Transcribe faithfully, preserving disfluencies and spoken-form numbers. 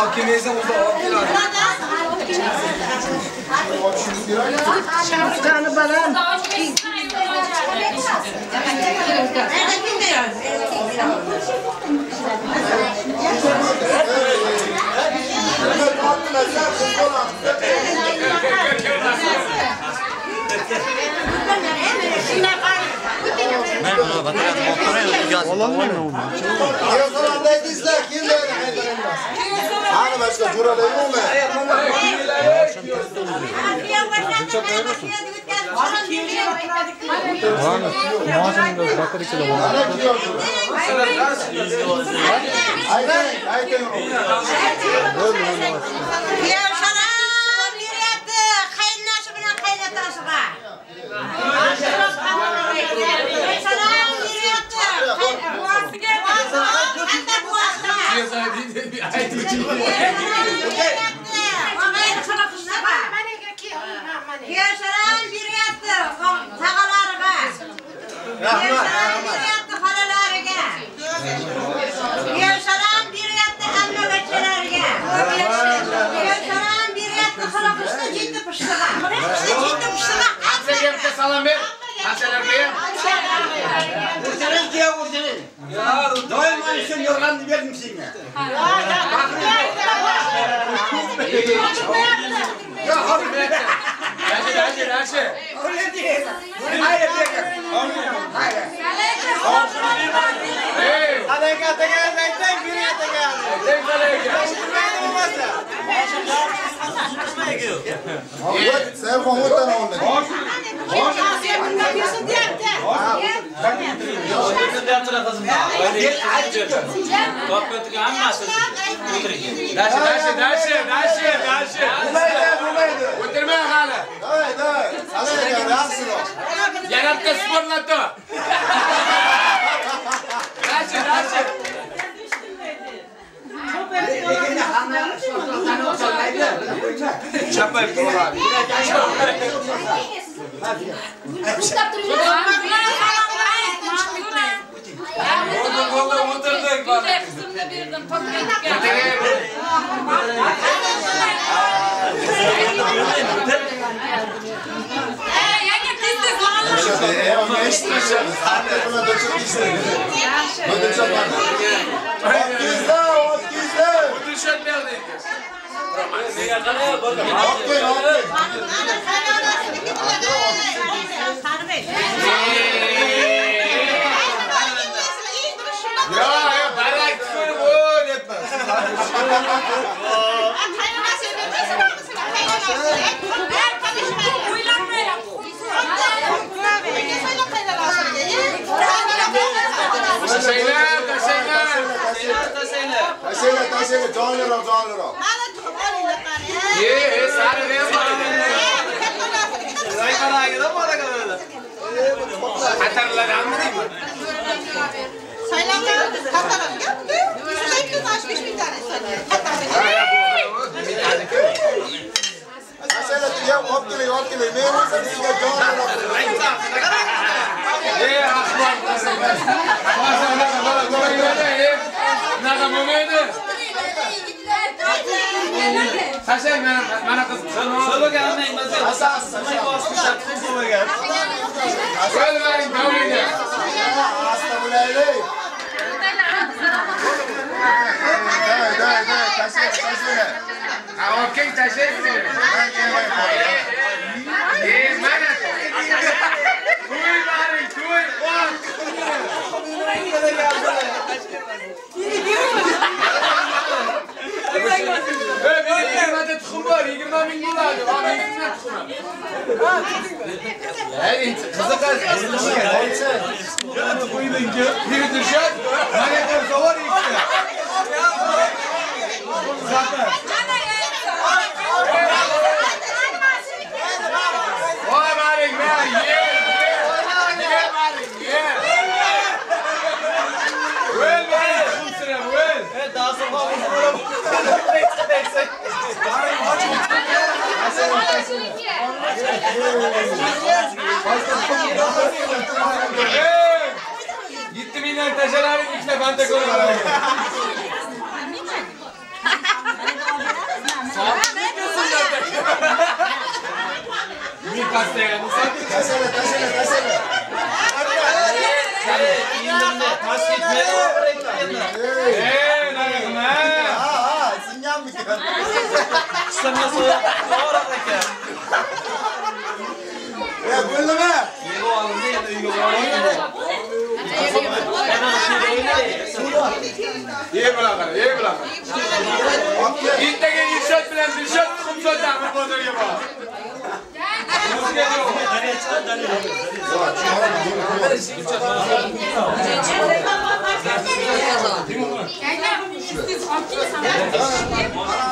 Hakimiyse burada hakimler. Şapkanı baran. Ben ona batarak motora yollayacağız. Olamıyor mu? Kiyosalandaydı izle, kim de öyle kaydarenmez. Hani başka curalı yok mu? Mağazamda bakır içinde var. Ayten, ayten. Yaşaran bir yattı, sağalarıga. Yaşaran bir yattı, halalarıga. Yaşaran bir yattı, anne veçelerge. Yaşaran bir yattı, halakışta ciddi pıştıga. İşte ciddi pıştıga. Haselerge salam ver. Haselerge. Vurcanın diye vurcanın. Doyma işin yorganını verdim sizinle. Ya abi Raşe, Raşe, Raşe. öyle değil. Hayır değil. Hayır. Hey. Adayka teker zeytin bir yata geldi. Tek kaleye gel. Evet, sen komutan oldu. Raşe, Raşe, Raşe, Raşe, Raşe. Bulaydı, bulaydı. Oturma hala. Davay, davay. Alaya gel, rahatsız ol. Yanapta sporlattı. Raşe, Raşe. Çapay Polat abi. Oldu, oldu, oturduk bak. Eee, onu eşitmişim. Hatta buna da çok istedim. Bunu çok var. Otuzda, otuzda. Otur şöyle neredeyiz? Okey, okey. Ya, ya, barak tutuyorum, o etmez. Taşaylar, taşaylar. Taşıyla, taşıyla, canlıra, canlıra. Ye, sarı ver bana. Hatarlar anladın mı? Taşıyla, ya, okey, okey. Ne olursa diye canlıra. Ye, akbar. Maşallah, bana koymadı. Naga mümeydi. Taşay bana, bana kız. Solo gelmeyin bazı. Asas, asas. Söyle verin kavliyle. Hasta bulaylı. Davay, davay, davay. Taşıyla, taşıyla. Ha, okey, taşay mı? Ye, bana. Kuy bari, kuy. Bak. Benim yirmi tıkım var, yirmi bin dolar. Ama yirmi tıkım var. Yani kızı kız. Bir düşer, manyeter soğur işte. Zaten. Oy bari, ye, ye. Ye bari, ye. Well bari, kusura, well. Evet, daha sonra kusura. Bekse, bekse. Gitti milyar taşaların içine ben de koyuyorum. Mi pastaya mı sattın? Tasele, tasele, tasele. Eee, ne yapıyorsun ha? Ha ha, sinyan mı ki? Ya böyle mi? Ye bırakın, ye bırakın. İntege irşat bilen dirşat, kumsal tamir bozarıya bak. Gel gel. Siz haklı mısınız?